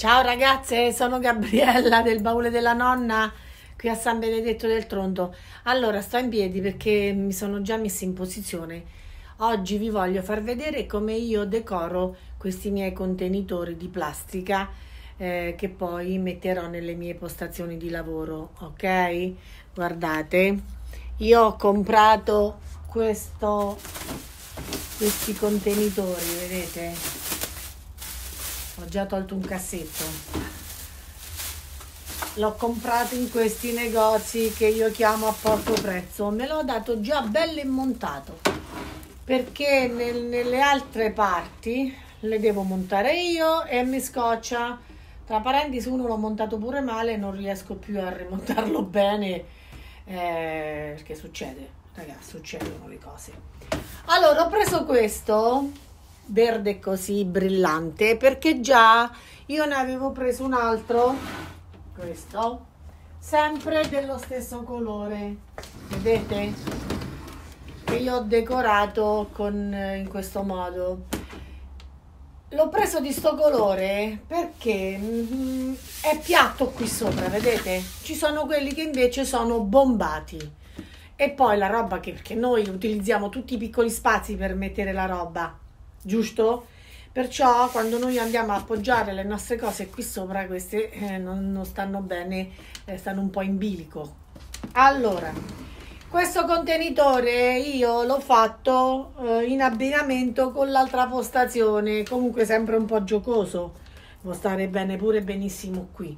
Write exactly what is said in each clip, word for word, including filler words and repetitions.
Ciao ragazze, sono Gabriella del baule della nonna qui a San Benedetto del Tronto. Allora, sto in piedi perché mi sono già messa in posizione. Oggi vi voglio far vedere come io decoro questi miei contenitori di plastica eh, che poi metterò nelle mie postazioni di lavoro, ok? Guardate, io ho comprato questo, questi contenitori, vedete? Ho già tolto un cassetto. L'ho comprato in questi negozi che io chiamo a poco prezzo. Me l'ho dato già bello immontato perché nel, nelle altre parti le devo montare io e mi scoccia. Tra parentesi, uno l'ho montato pure male, non riesco più a rimontarlo bene eh, perché succede, ragazzi, succedono le cose. Allora ho preso questo verde così brillante perché già io ne avevo preso un altro, questo sempre dello stesso colore, vedete, che io ho decorato con in questo modo. L'ho preso di sto colore perché mm, è piatto qui sopra, vedete, ci sono quelli che invece sono bombati. E poi la roba che, perché noi utilizziamo tutti i piccoli spazi per mettere la roba, giusto? Perciò quando noi andiamo a appoggiare le nostre cose qui sopra, queste eh, non, non stanno bene, eh, stanno un po' in bilico. Allora, questo contenitore io l'ho fatto eh, in abbinamento con l'altra postazione, comunque sempre un po' giocoso, può stare bene pure benissimo qui.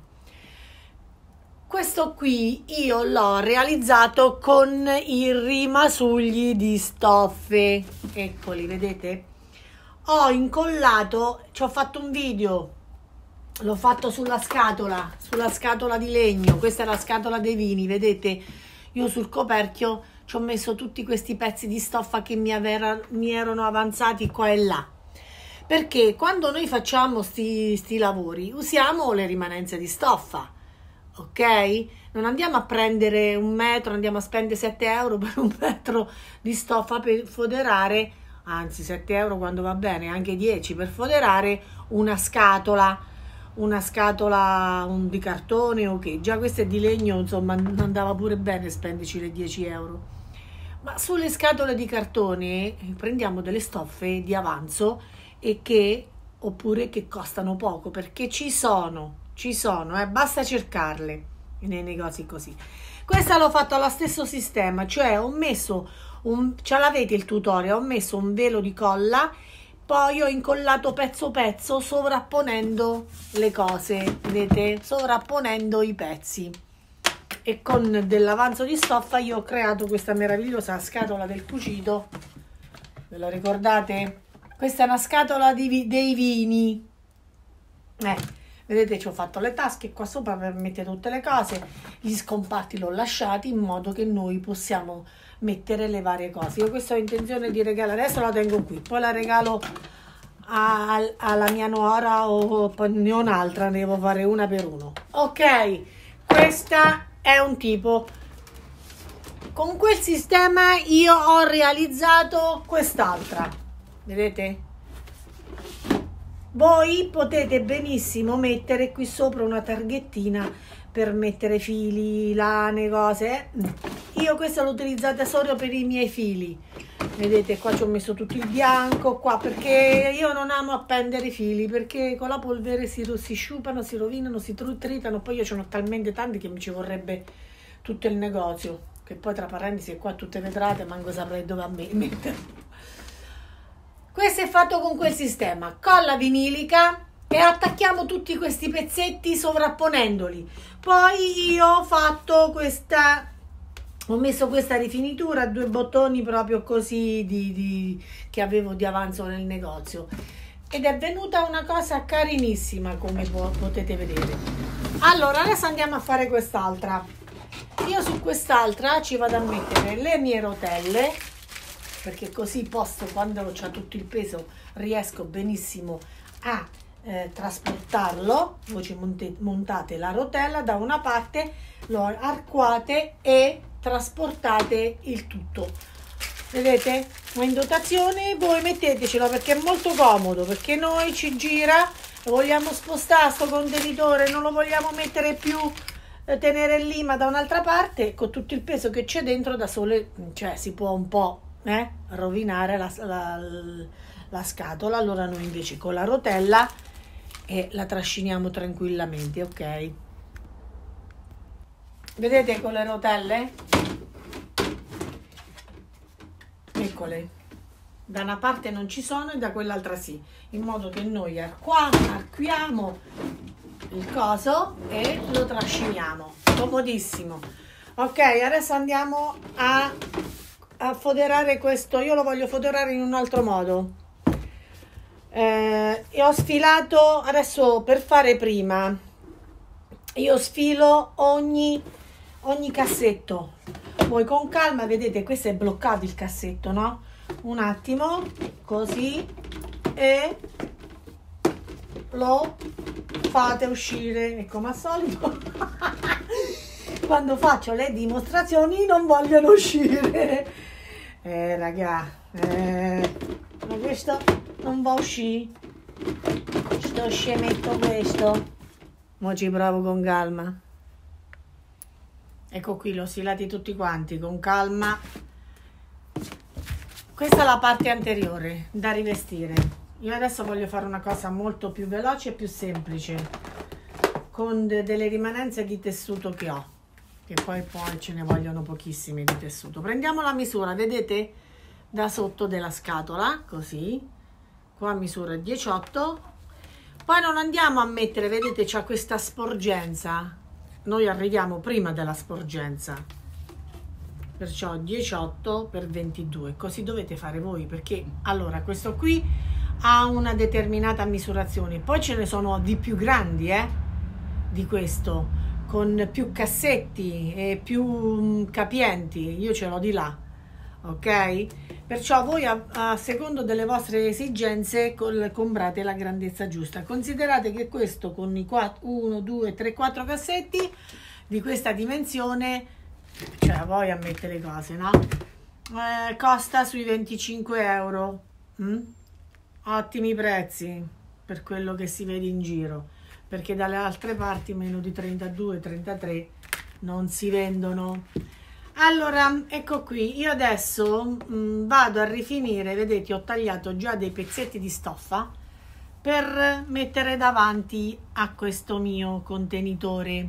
Questo qui io l'ho realizzato con i rimasugli di stoffe, eccoli, vedete? Ho incollato, ci ho fatto un video, l'ho fatto sulla scatola, sulla scatola di legno, questa è la scatola dei vini, vedete? Io sul coperchio ci ho messo tutti questi pezzi di stoffa che mi, avera, mi erano avanzati qua e là, perché quando noi facciamo sti, sti lavori usiamo le rimanenze di stoffa, ok? Non andiamo a prendere un metro, andiamo a spendere sette euro per un metro di stoffa per foderare, anzi sette euro quando va bene, anche dieci per foderare una scatola, una scatola un, di cartone, ok, già questa è di legno, insomma andava pure bene spenderci le dieci euro. Ma sulle scatole di cartone prendiamo delle stoffe di avanzo e che, oppure che costano poco, perché ci sono, ci sono, eh, basta cercarle nei negozi così. Questa l'ho fatto allo stesso sistema, cioè ho messo un, ce l'avete il tutorial, ho messo un velo di colla, poi ho incollato pezzo pezzo sovrapponendo le cose, vedete, sovrapponendo i pezzi, e con dell'avanzo di stoffa io ho creato questa meravigliosa scatola del cucito, ve lo ricordate? Questa è una scatola di, dei vini, eh, vedete, ci ho fatto le tasche qua sopra per mettere tutte le cose, gli scomparti l'ho lasciati in modo che noi possiamo mettere le varie cose. Io questa ho intenzione di regalare, adesso la tengo qui, poi la regalo a, a, alla mia nuora, o poi ne ho un'altra, ne devo fare una per uno. Ok, questa è un tipo. Con quel sistema io ho realizzato quest'altra, vedete? Voi potete benissimo mettere qui sopra una targhettina per mettere fili, lane, cose. Io questa l'ho utilizzata solo per i miei fili. Vedete, qua ci ho messo tutto il bianco, qua, perché io non amo appendere i fili, perché con la polvere si, si sciupano, si rovinano, si tritano, poi io ce ne ho talmente tanti che mi ci vorrebbe tutto il negozio, che poi tra parentesi qua tutte vetrate, manco saprei dove metterlo. Questo è fatto con quel sistema, colla vinilica, e attacchiamo tutti questi pezzetti sovrapponendoli. Poi io ho fatto questa, ho messo questa rifinitura, due bottoni proprio così di, di, che avevo di avanzo nel negozio, ed è venuta una cosa carinissima, come potete vedere. Allora adesso andiamo a fare quest'altra. Io su quest'altra ci vado a mettere le mie rotelle, perché così posso, quando c'è tutto il peso, riesco benissimo a eh, trasportarlo. Voi ci montate la rotella da una parte, lo arcuate e trasportate il tutto, vedete? Ma in dotazione voi mettetecelo, perché è molto comodo, perché noi ci gira Lo vogliamo spostare sto contenitore, non lo vogliamo mettere più, eh, tenere lì ma da un'altra parte, con tutto il peso che c'è dentro da sole, cioè si può un po' eh, rovinare la, la, la scatola. Allora noi invece con la rotella e la trasciniamo tranquillamente, ok? Vedete con le rotelle? Eccole, da una parte non ci sono e da quell'altra sì, in modo che noi qua archiamo il coso e lo trasciniamo, comodissimo. Ok, adesso andiamo a, a foderare questo. Io lo voglio foderare in un altro modo. Eh, e ho sfilato adesso per fare prima. Io sfilo ogni, ogni cassetto. Voi con calma, vedete, questo è bloccato il cassetto, no? Un attimo, così, e lo fate uscire. E come al solito, quando faccio le dimostrazioni non vogliono uscire. Eh, raga, eh, ma questo non va a uscire. Sto scemetto questo. Mo ci provo con calma. Ecco qui, l'ho sfilati tutti quanti con calma. Questa è la parte anteriore da rivestire. Io adesso voglio fare una cosa molto più veloce e più semplice, con de delle rimanenze di tessuto che ho, che poi poi ce ne vogliono pochissime di tessuto. Prendiamo la misura, vedete, da sotto della scatola, così. Qua misura diciotto. Poi non andiamo a mettere, vedete, c'è questa sporgenza. Noi arriviamo prima della sporgenza, perciò diciotto per ventidue, così dovete fare voi, perché allora questo qui ha una determinata misurazione, poi ce ne sono di più grandi, eh, di questo, con più cassetti e più capienti. Io ce l'ho di là, ok? Perciò voi a, a secondo delle vostre esigenze col, comprate la grandezza giusta. Considerate che questo con i uno, due, tre, quattro cassetti di questa dimensione, cioè voi a mettere le cose, no? Eh, costa sui venticinque euro. Mm? Ottimi prezzi per quello che si vede in giro, perché dalle altre parti meno di trentadue, trentatré non si vendono. Allora, ecco qui, io adesso mh, vado a rifinire, vedete, ho tagliato già dei pezzetti di stoffa per mettere davanti a questo mio contenitore.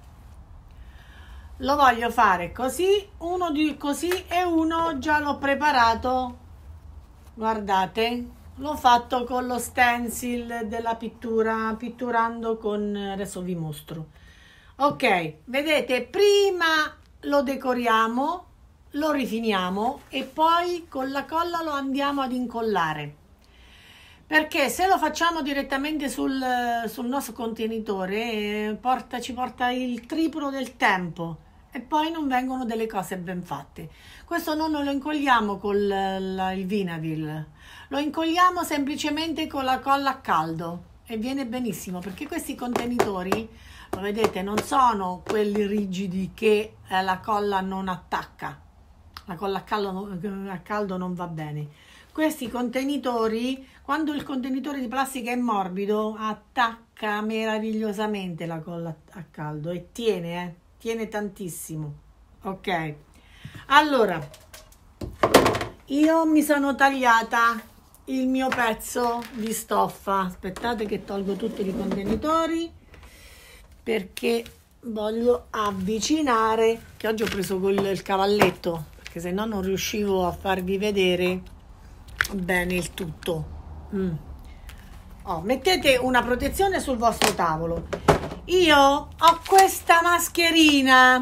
Lo voglio fare così, uno di così e uno già l'ho preparato, guardate, l'ho fatto con lo stencil della pittura, pitturando con, adesso vi mostro. Ok, vedete, prima lo decoriamo, lo rifiniamo e poi con la colla lo andiamo ad incollare, perché se lo facciamo direttamente sul, sul nostro contenitore eh, porta, ci porta il triplo del tempo e poi non vengono delle cose ben fatte. Questo non lo incolliamo con il Vinavil, lo incolliamo semplicemente con la colla a caldo e viene benissimo, perché questi contenitori, lo vedete, non sono quelli rigidi che eh, la colla non attacca, la colla a caldo, a caldo non va bene. Questi contenitori, quando il contenitore di plastica è morbido, attacca meravigliosamente la colla a caldo e tiene, eh, tiene tantissimo. Ok, allora io mi sono tagliata il mio pezzo di stoffa. Aspettate che tolgo tutti i contenitori, perché voglio avvicinare, che oggi ho preso col, il cavalletto, perché se no non riuscivo a farvi vedere bene il tutto. mm. Oh, mettete una protezione sul vostro tavolo. Io ho questa mascherina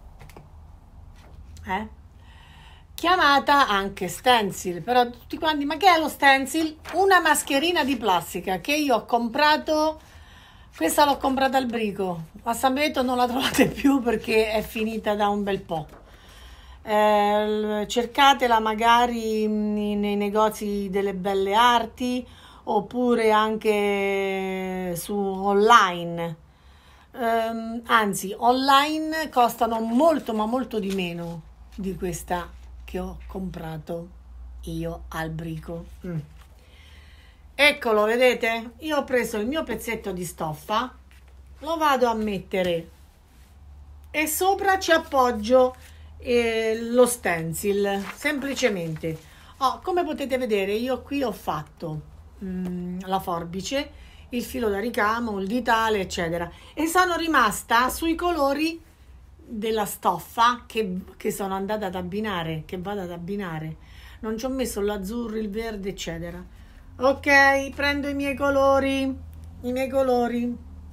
eh? chiamata anche stencil, però tutti quanti, ma che è lo stencil? Una mascherina di plastica che io ho comprato. Questa l'ho comprata al Brico, a San Benedetto non la trovate più perché è finita da un bel po'. Eh, cercatela magari nei negozi delle belle arti oppure anche su online. Eh, anzi, online costano molto ma molto di meno di questa che ho comprato io al Brico. Mm. Eccolo, vedete? Io ho preso il mio pezzetto di stoffa, lo vado a mettere e sopra ci appoggio eh, lo stencil, semplicemente. Oh, come potete vedere, io qui ho fatto mm, la forbice, il filo da ricamo, il ditale, eccetera, e sono rimasta sui colori della stoffa che, che sono andata ad abbinare, che vado ad abbinare. Non ci ho messo l'azzurro, il verde, eccetera. Ok, prendo i miei colori, i miei colori.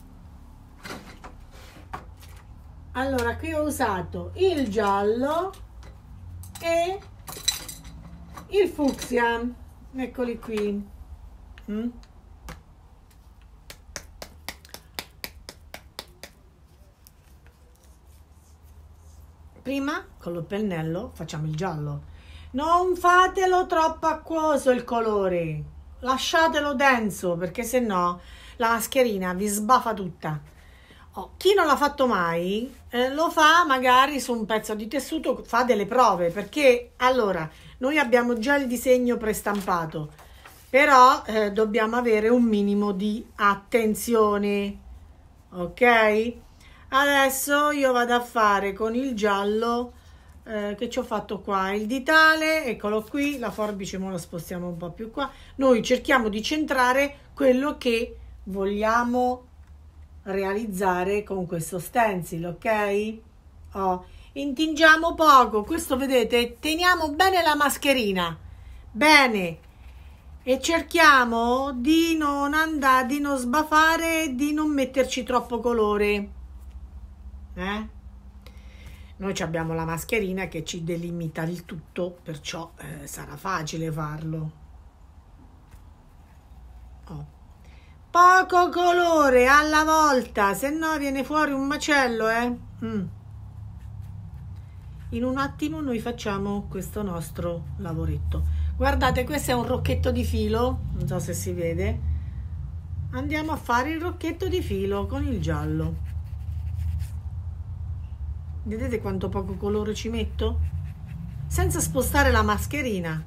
Allora, qui ho usato il giallo e il fucsia, eccoli qui. Mm? Prima con il pennello facciamo il giallo. Non fatelo troppo acquoso il colore, lasciatelo denso, perché se no la mascherina vi sbafa tutta. Oh, chi non l'ha fatto mai eh, lo fa magari su un pezzo di tessuto, fa delle prove, perché allora noi abbiamo già il disegno prestampato, però eh, dobbiamo avere un minimo di attenzione. Ok, adesso io vado a fare con il giallo eh, che ci ho fatto qua il ditale, eccolo qui, la forbice me lo spostiamo un po' più qua. Noi cerchiamo di centrare quello che vogliamo realizzare con questo stencil, ok? Oh, intingiamo poco, questo vedete, teniamo bene la mascherina, bene, e cerchiamo di non andare, di non sbafare, di non metterci troppo colore, eh? Noi abbiamo la mascherina che ci delimita il tutto, perciò eh, sarà facile farlo. Oh. Poco colore alla volta, se no viene fuori un macello, eh? Mm. In un attimo noi facciamo questo nostro lavoretto. Guardate, questo è un rocchetto di filo, non so se si vede. Andiamo a fare il rocchetto di filo con il giallo. Vedete quanto poco colore ci metto? Senza spostare la mascherina.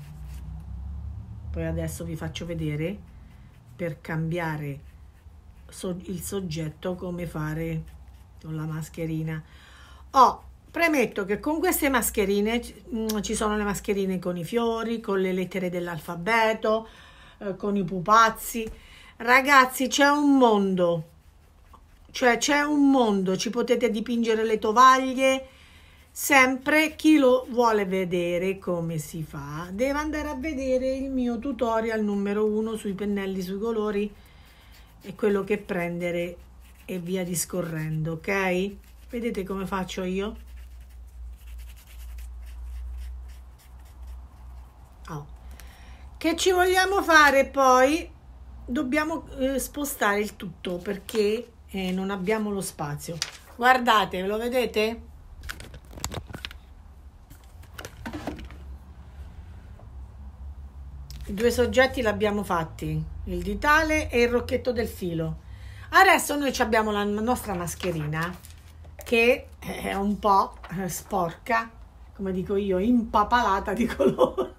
Poi adesso vi faccio vedere, per cambiare il soggetto, come fare con la mascherina. Oh, premetto che con queste mascherine ci sono le mascherine con i fiori, con le lettere dell'alfabeto, eh, con i pupazzi. Ragazzi, c'è un mondo, cioè c'è un mondo, ci potete dipingere le tovaglie. Sempre chi lo vuole vedere come si fa deve andare a vedere il mio tutorial numero uno sui pennelli, sui colori e quello che prendere e via discorrendo, ok? Vedete come faccio io? Oh. Che ci vogliamo fare poi? Dobbiamo eh, spostare il tutto perché eh, non abbiamo lo spazio. Guardate, lo vedete? I due soggetti l'abbiamo fatti, il ditale e il rocchetto del filo. Adesso noi abbiamo la nostra mascherina che è un po' sporca, come dico io, impapalata di colore.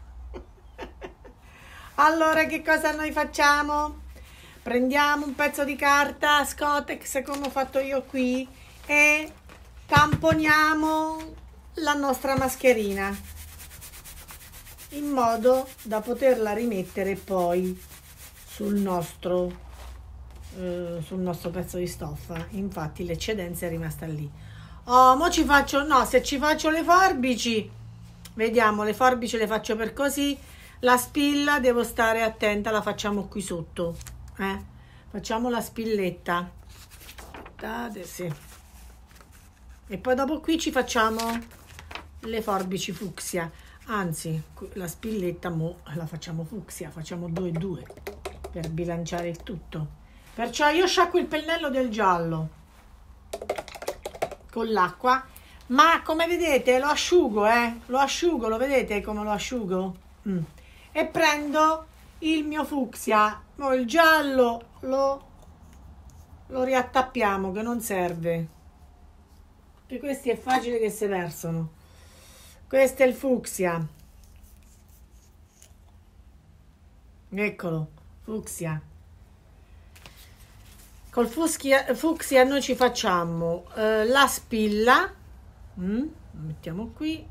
Allora che cosa noi facciamo? Prendiamo un pezzo di carta Scottex come ho fatto io qui e tamponiamo la nostra mascherina in modo da poterla rimettere poi sul nostro, eh, sul nostro pezzo di stoffa. Infatti l'eccedenza è rimasta lì. Oh, mo ci faccio, no, se ci faccio le forbici, vediamo, le forbici le faccio per così, la spilla devo stare attenta, la facciamo qui sotto, eh? Facciamo la spilletta, date, sì. E poi dopo qui ci facciamo le forbici fucsia. Anzi, la spilletta mo la facciamo fucsia, facciamo due e due per bilanciare il tutto. Perciò io sciacquo il pennello del giallo con l'acqua, ma come vedete lo asciugo, eh? Lo asciugo, lo vedete come lo asciugo? Mm. E prendo il mio fucsia, mo il giallo lo, lo riattappiamo che non serve, perché questi è facile che si versano. Questo è il fucsia. Eccolo, fucsia. Col fuschia, fucsia noi ci facciamo eh, la spilla, mm, lo mettiamo qui,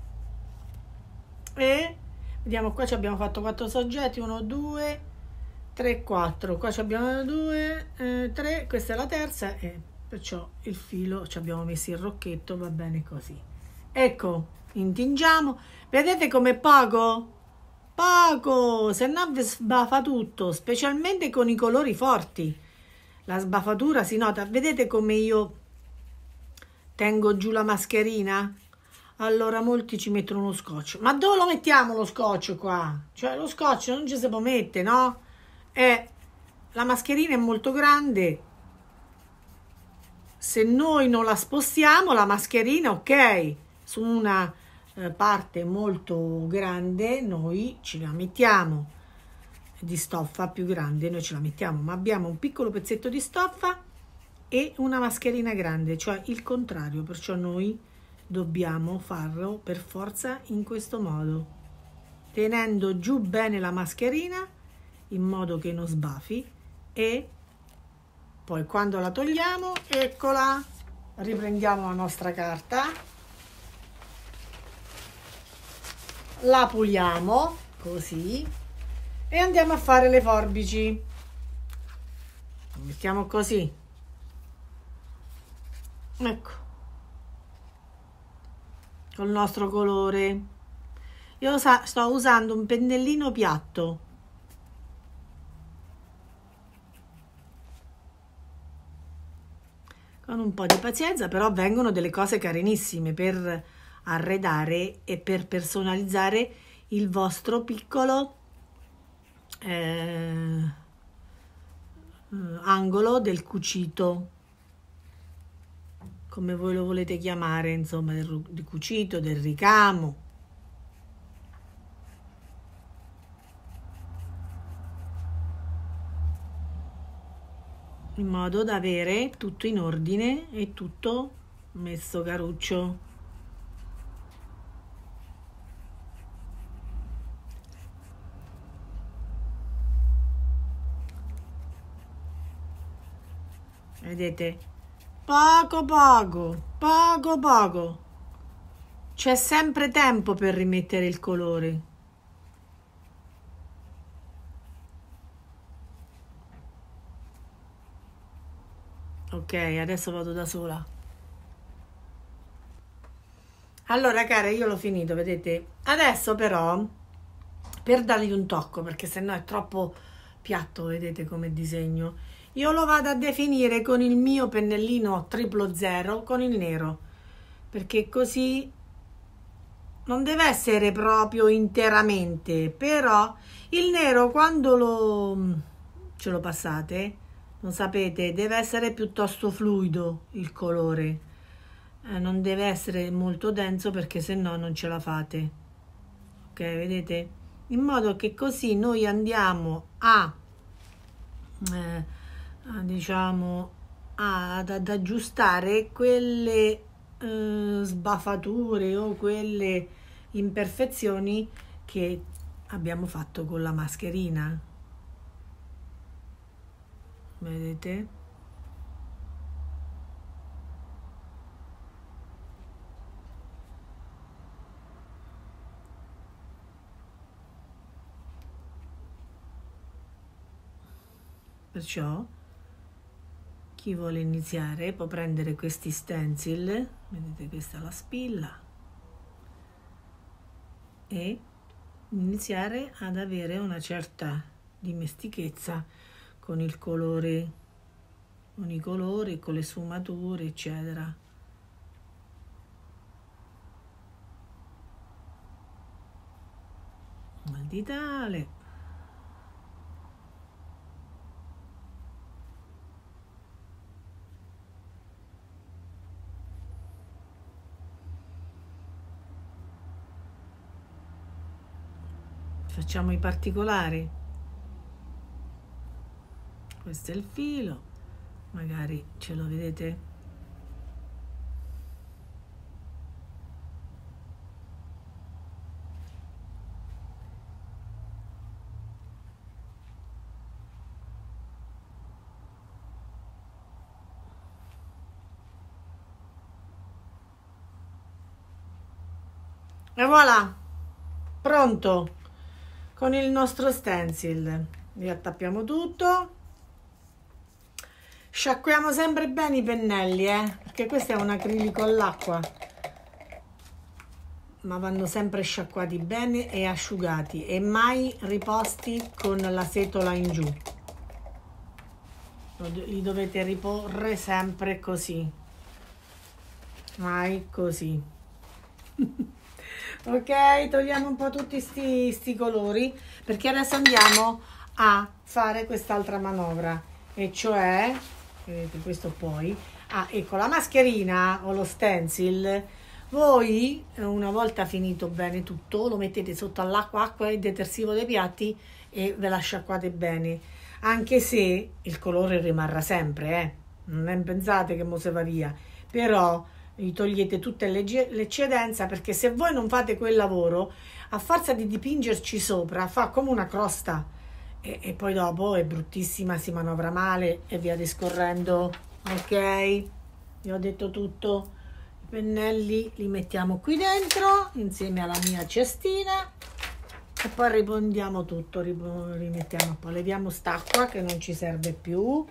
e vediamo qua ci abbiamo fatto quattro soggetti, uno, due, tre, quattro, qua ci abbiamo due, eh, tre, questa è la terza e perciò il filo ci abbiamo messo il rocchetto, va bene così. Ecco, intingiamo, vedete com'è poco? Poco, se no vi sbafa tutto, specialmente con i colori forti. La sbafatura si nota, vedete come io tengo giù la mascherina? Allora molti ci mettono lo scotch, ma dove lo mettiamo lo scotch qua? Cioè lo scotch non ci si può mettere, no? E la mascherina è molto grande, se noi non la spostiamo la mascherina, ok, su una eh, parte molto grande noi ce la mettiamo, di stoffa più grande noi ce la mettiamo, ma abbiamo un piccolo pezzetto di stoffa e una mascherina grande, cioè il contrario, perciò noi dobbiamo farlo per forza in questo modo, tenendo giù bene la mascherina in modo che non sbafi, e poi quando la togliamo, eccola, riprendiamo la nostra carta, la puliamo così e andiamo a fare le forbici. Mettiamo così, ecco, col nostro colore. Io sto usando un pennellino piatto, con un po' di pazienza, però vengono delle cose carinissime per arredare e per personalizzare il vostro piccolo eh, angolo del cucito, come voi lo volete chiamare, insomma, del, del cucito, del ricamo. In modo da avere tutto in ordine e tutto messo caruccio. Vedete? Poco poco, poco poco. C'è sempre tempo per rimettere il colore. Ok, adesso vado da sola. Allora, care, io l'ho finito, vedete? Adesso però, per dargli un tocco, perché sennò è troppo piatto, vedete come disegno, io lo vado a definire con il mio pennellino triplo zero con il nero, perché così non deve essere proprio interamente, però il nero quando lo ce lo passate, non sapete, deve essere piuttosto fluido il colore, eh, non deve essere molto denso perché se no non ce la fate, ok, vedete? In modo che così noi andiamo a eh, diciamo ad, ad aggiustare quelle eh, sbafature o quelle imperfezioni che abbiamo fatto con la mascherina, vedete? Perciò chi vuole iniziare può prendere questi stencil, vedete, questa è la spilla, e iniziare ad avere una certa dimestichezza con il colore, con i colori, con le sfumature, eccetera. Mal di tale. Facciamo i particolari. Questo è il filo, magari ce lo vedete. E voilà, pronto con il nostro stencil. Riattappiamo tutto. Sciacquiamo sempre bene i pennelli, eh, perché questo è un acrilico all'acqua, ma vanno sempre sciacquati bene e asciugati e mai riposti con la setola in giù. Li dovete riporre sempre così, mai così. Ok, togliamo un po' tutti sti, sti colori, perché adesso andiamo a fare quest'altra manovra, e cioè, vedete, questo poi, ah, ecco, la mascherina o lo stencil, voi una volta finito bene tutto lo mettete sotto all'acqua, acqua e detersivo dei piatti e ve la sciacquate bene, anche se il colore rimarrà sempre, eh? Non pensate che mo se va via, però gli togliete tutta l'eccedenza, perché se voi non fate quel lavoro, a forza di dipingerci sopra fa come una crosta e, e poi dopo è bruttissima, si manovra male e via discorrendo. Ok, vi ho detto tutto. I pennelli li mettiamo qui dentro insieme alla mia cestina e poi ripondiamo tutto, rimettiamo, poi leviamo st'acqua che non ci serve più.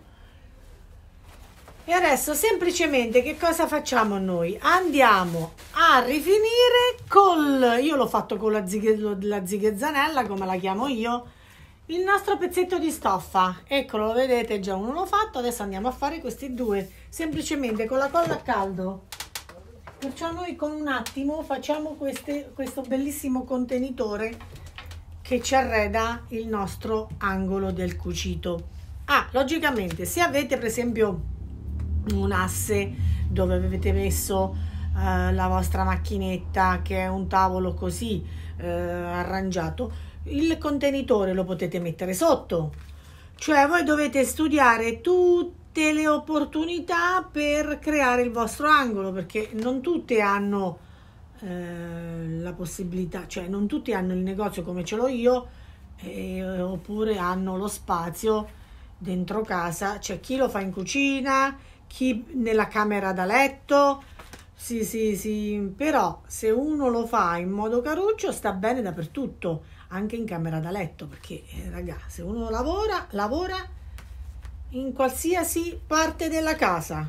E adesso semplicemente che cosa facciamo noi? Andiamo a rifinire col, io l'ho fatto con la, zighe, la zighezzanella, come la chiamo io, il nostro pezzetto di stoffa. Eccolo, lo vedete, già uno l'ho fatto, adesso andiamo a fare questi due, semplicemente con la colla a caldo. Perciò noi con un attimo facciamo queste, questo bellissimo contenitore che ci arreda il nostro angolo del cucito. Ah, logicamente, se avete per esempio un asse dove avete messo eh, la vostra macchinetta, che è un tavolo così eh, arrangiato, il contenitore lo potete mettere sotto, cioè voi dovete studiare tutte le opportunità per creare il vostro angolo, perché non tutte hanno eh, la possibilità, cioè non tutti hanno il negozio come ce l'ho io, eh, oppure hanno lo spazio dentro casa, c'è chi lo fa in cucina, chi nella camera da letto, sì sì sì, però se uno lo fa in modo caruccio sta bene dappertutto, anche in camera da letto, perché eh, raga, se uno lavora, lavora in qualsiasi parte della casa.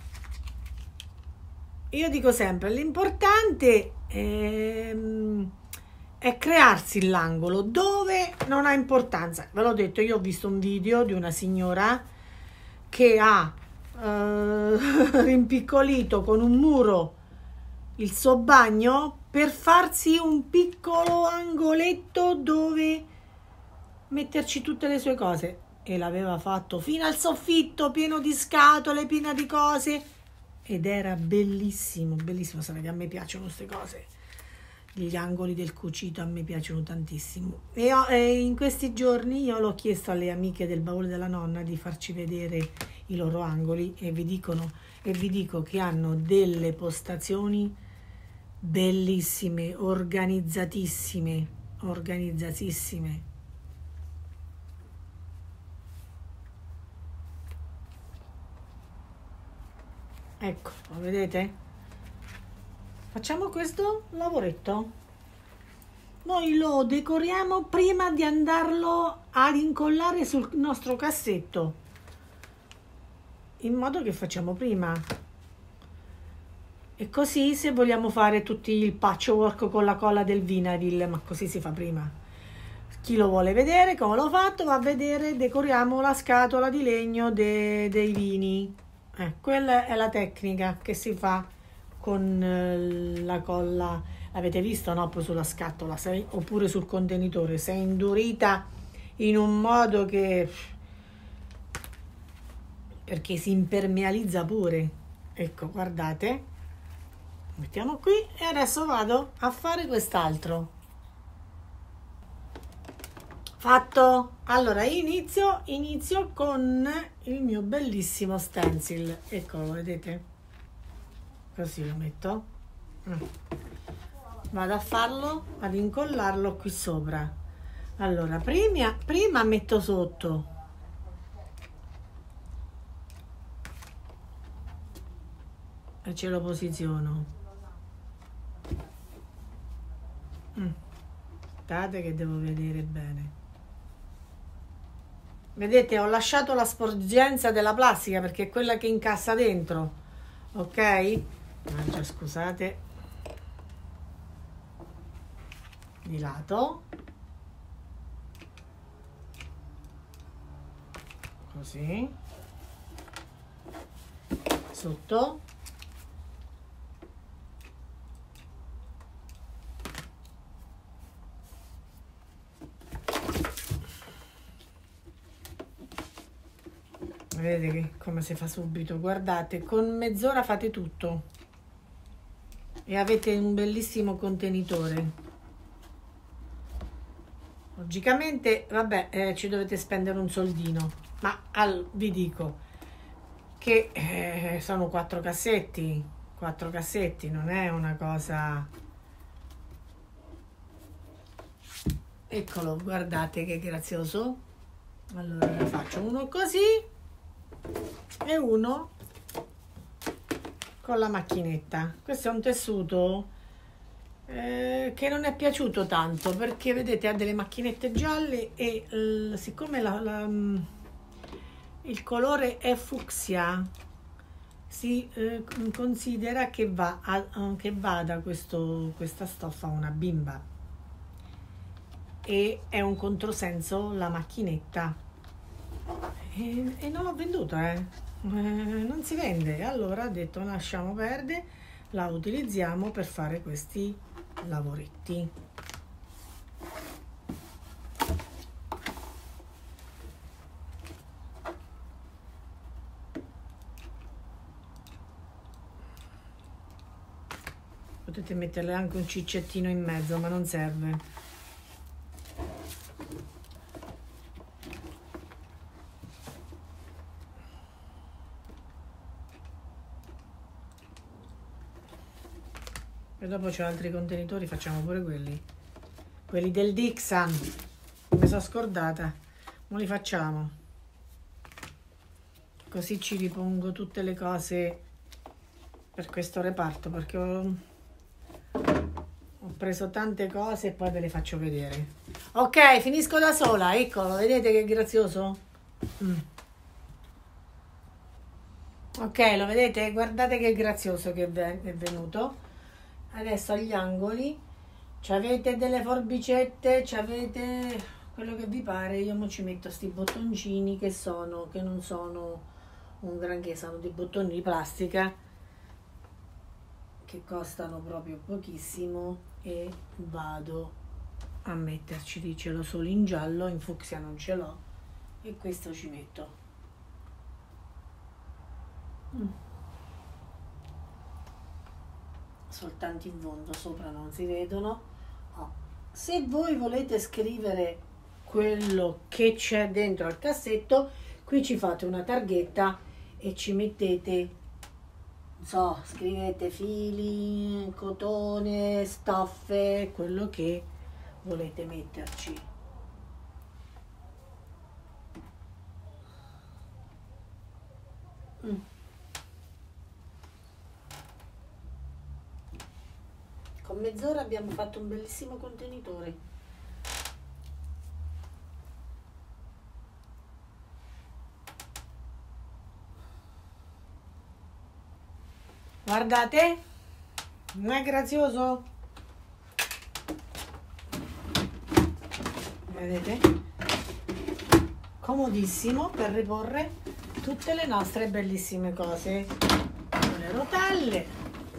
Io dico sempre, l'importante è, è crearsi l'angolo dove non ha importanza. Ve l'ho detto, io ho visto un video di una signora che ha Uh, rimpiccolito con un muro il suo bagno per farsi un piccolo angoletto dove metterci tutte le sue cose, e l'aveva fatto fino al soffitto, pieno di scatole, piena di cose, ed era bellissimo, bellissimo. Sapete, a me piacciono queste cose, gli angoli del cucito a me piacciono tantissimo, e, ho, e in questi giorni io l'ho chiesto alle amiche del baule della nonna di farci vedere i loro angoli, e vi dicono e vi dico che hanno delle postazioni bellissime, organizzatissime, organizzatissime. Ecco, lo vedete? Facciamo questo lavoretto, noi lo decoriamo prima di andarlo ad incollare sul nostro cassetto, in modo che facciamo prima, e così se vogliamo fare tutti il patchwork con la colla del Vinavil, ma così si fa prima. Chi lo vuole vedere come l'ho fatto va a vedere, decoriamo la scatola di legno de, dei vini, eh, quella è la tecnica che si fa con eh, la colla, avete visto, no? Poi sulla scatola, sei, oppure sul contenitore, si è indurita in un modo che, perché si impermealizza pure. Ecco, guardate, mettiamo qui, e adesso vado a fare quest'altro. Fatto. Allora inizio inizio con il mio bellissimo stencil, eccolo, vedete, così lo metto, vado a farlo, ad incollarlo qui sopra. Allora prima, prima metto sotto, e ce lo posiziono, aspettate che devo vedere bene. Vedete, ho lasciato la sporgenza della plastica perché è quella che incassa dentro, ok? Mangia, scusate, di lato, così, sotto, vedete che come si fa subito, guardate, con mezz'ora fate tutto e avete un bellissimo contenitore. Logicamente, vabbè, eh, ci dovete spendere un soldino, ma al, vi dico che eh, sono quattro cassetti, quattro cassetti, non è una cosa... Eccolo, guardate che grazioso. Allora ne faccio uno così e uno con la macchinetta. Questo è un tessuto eh, che non è piaciuto tanto perché vedete ha delle macchinette gialle e eh, siccome la, la, il colore è fucsia si eh, considera che, va a, che vada questo, questa stoffa a una bimba e è un controsenso la macchinetta e, e non l'ho venduta, eh. eh non si vende, allora ho detto lasciamo perdere, la utilizziamo per fare questi lavoretti. Potete metterle anche un ciccettino in mezzo, ma non serve. E dopo c'ho altri contenitori, facciamo pure quelli. Quelli del Dixon. Mi sono scordata. Non li facciamo. Così ci ripongo tutte le cose per questo reparto, perché ho, ho preso tante cose e poi ve le faccio vedere. Ok, finisco da sola. Eccolo, vedete che grazioso? Mm. Ok, lo vedete? Guardate che grazioso che è venuto. Adesso agli angoli avete delle forbicette, avete quello che vi pare. Io mo ci metto sti bottoncini che sono che non sono un granché, sono dei bottoni di plastica che costano proprio pochissimo e vado a metterci, ce l'ho solo in giallo, in fucsia non ce l'ho e questo ci metto. Mm. Soltanto in fondo, sopra non si vedono. Oh. Se voi volete scrivere quello che c'è dentro al cassetto, qui ci fate una targhetta e ci mettete, non so, scrivete fili, cotone, stoffe, quello che volete metterci. Mm. Con mezz'ora abbiamo fatto un bellissimo contenitore. Guardate, non è grazioso? Vedete? Comodissimo per riporre tutte le nostre bellissime cose. Con le rotelle.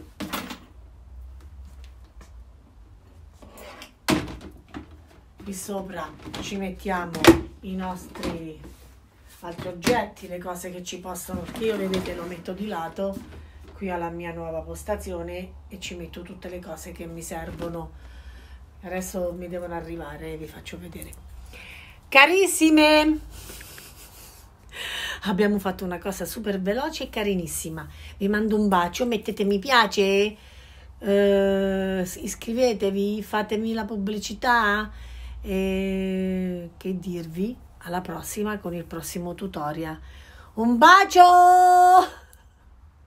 Qui sopra ci mettiamo i nostri altri oggetti, le cose che ci possono, che io vedete lo metto di lato qui alla mia nuova postazione e ci metto tutte le cose che mi servono. Adesso mi devono arrivare e vi faccio vedere. Carissime, abbiamo fatto una cosa super veloce e carinissima. Vi mando un bacio, mettete mi piace, eh, iscrivetevi, fatemi la pubblicità. E che dirvi, alla prossima con il prossimo tutorial. Un bacio!